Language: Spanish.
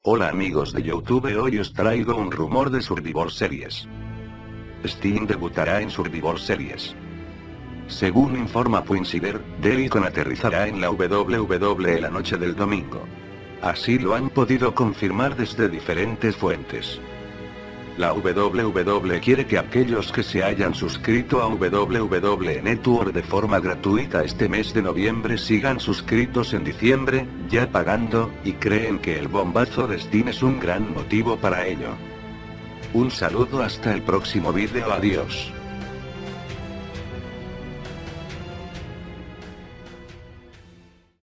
Hola amigos de YouTube, hoy os traigo un rumor de Survivor Series. Steam debutará en Survivor Series. Según informa Puinsider, Delicon aterrizará en la WWE la noche del domingo. Así lo han podido confirmar desde diferentes fuentes. La WWE quiere que aquellos que se hayan suscrito a WWE Network de forma gratuita este mes de noviembre sigan suscritos en diciembre, ya pagando, y creen que el bombazo de Steam es un gran motivo para ello. Un saludo hasta el próximo vídeo, adiós.